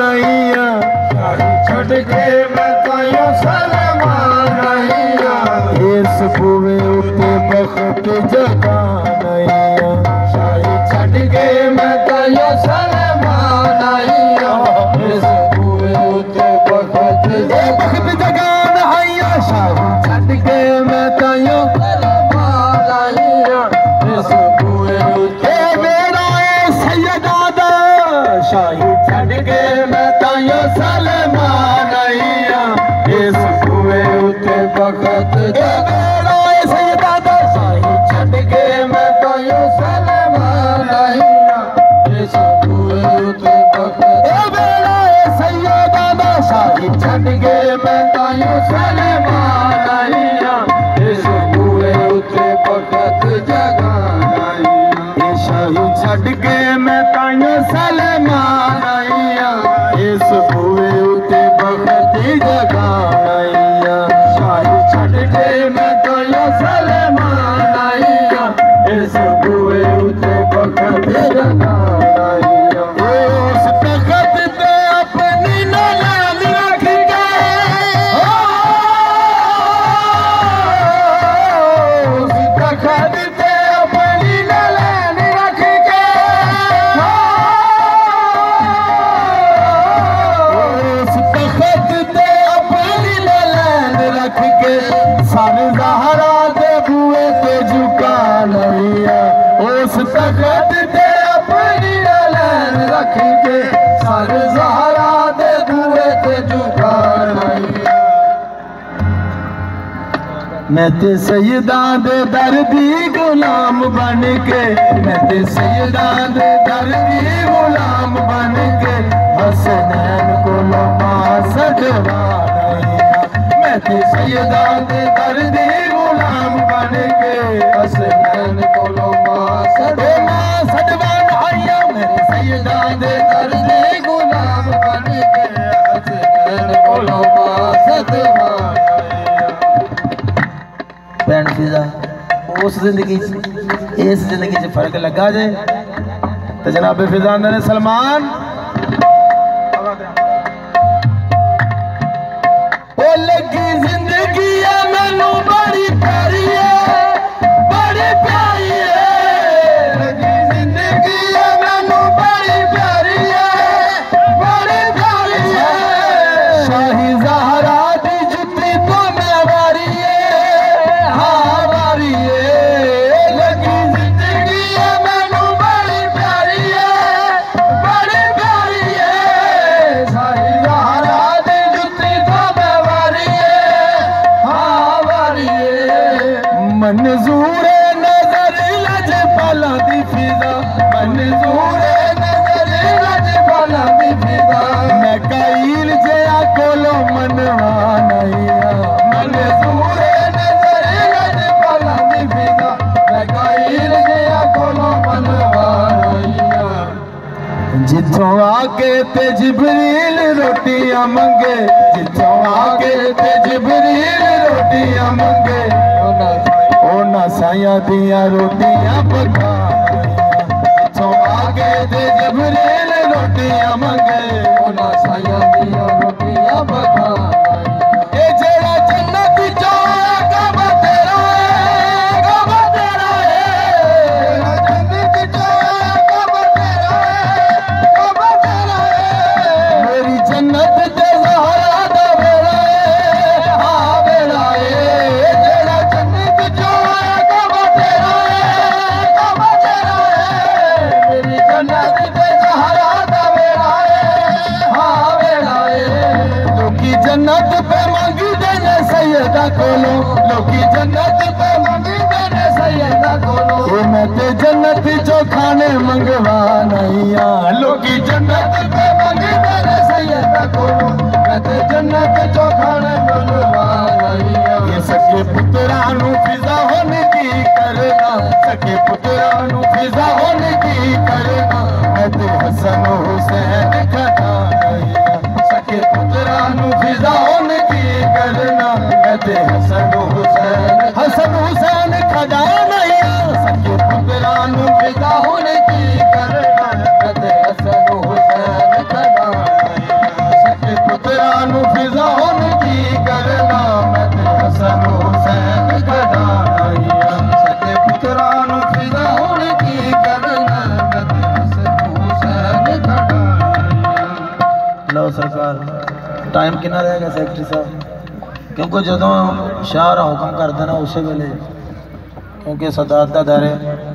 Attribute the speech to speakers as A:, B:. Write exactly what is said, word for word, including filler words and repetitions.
A: नैया छड़ के मैं तायो सलमान नैया इस पूवे उते बखत जगा नैया शाही छड़ के मैं तायो सलमान नैया इस पूवे उते बखत बखत जगा नैया शाही छड़ के मैं तायो सलमान नैया इस पूवे उते मेरा सैयदा दा शाही छड़ के मैं तायो सलमान नैया इस कुएं उते बखत मेरा सैयदा दा शाही छड़ के मैं तायो सलमान नैया इस कुएं उते बखत मेरा सैयदा दा शाही छड़ के मैं तायो सलमान नैया इस कुएं उते बखत जगा नैया शाही छड़ के मैं तायो सलमान नैया इस कुएं उते बखत जगा नैया शाही छड़ के मैं तायो सलमान नैया इस कुएं उते बखत जगा नैया उस तखत पे अपनी नलान रख के उस तखत पे अपनी नलान रख के उस तखत पे अपनी नलान रख के सर ज़हरा दे बुए पे झुका नैया उस तखत पे अपनी नलान रख के सर ज़हरा दे बुए पे झुका नैया मैं ते सैयदा दे दर्दी गुलाम बन के मैं ते सैयदा दे दर्दी गुलाम बन के हसनैन को लमा सजवा नैया मैं ते सैयदा दे दर्दी गुलाम बन के हसनैन को लमा सजवा सजवा नैया मेरे सैयदा दे दर्दी गुलाम बन के हसनैन को लमा सजवा भैन फिजा उस जिंदगी इस जिंदगी से फर्क लगा जे तो जनाब फिजा ने सलमान ओ लगी जिंदगी है मैनू बड़ी प्यारी है बड़ी प्यारी है लगी जिंदगी है मैनू बड़ी प्यारी है बड़ी प्यारी है शाही ज़हरा दी जुत्ती तो मैं वारी है हाँ वारी है लगी जिंदगी है मैनू बड़ी प्यारी है बड़ी प्यारी है शाही ज़हरा दी जुत्ती तो मैं वारी है हाँ वारी है मंजूर नजर लजपाला दी फिजा मंजूर नजर लजपाला दी फिजा मैं काइल जया कोलो मनवा नैया मंजूर नजर लजपाला दी फिजा मैं काइल जया कोलो मनवा नैया जिथों आके ते जिबरील रोटियां मंगे जिथों आके ते जिबरील रोटियां मंगे ओना साया दिया रोटियां पका जिथों आके ते जिबरील रोटियां मंगे ओना साया दिया रोटियां पका ए जेड़ा जन्नत चो कबा तेरा है कबा तेरा है जन्नत चो कबा तेरा है कबा तेरा है मेरी जन्नत ते ज़हरा दा वेला है हाँ वेला है जेड़ा जन्नत चो कबा तेरा है कबा तेरा है मेरी जन्नत ते ज़हरा दा वेला है हाँ वेला है लोकी जन्नत पे मंगदे ने सैयदा कोलो लोकी जन्नत पे मंगदे ने सैयदा कोलो ओ मैं ते जन्नत चो खाने मंगवा नैया लोकी जन्नत पे मंगदे ने सैयदा कोलो मैं ते जन्नत चो खाने मंगवा नैया ये सके पुत्रा नू फिजा होने की करना सके पुत्रा नू फिजा होने की करना मैं ते हसन हुसैन खता नैया सके पुत्रा नू फिजा होने की करना मैं ते हसन हुसैन हसन हुसैन खदा नैया सके पुत्रा नू फिजा होने की करना मैं ते हसन हुसैन खदा पुत्रां नूं फिजा हुण की करना मैं ते हसन हुसैन कढाना ही सके पुत्रां नूं फिजा हुण की करना मैं ते हसन हुसैन कढाना ही। लो सरकार टाइम कितना रहेगा सैकटरी साहब, क्योंकि जदों शाह हुक्म कर देना उस वेले क्योंकि सदात दा दर है।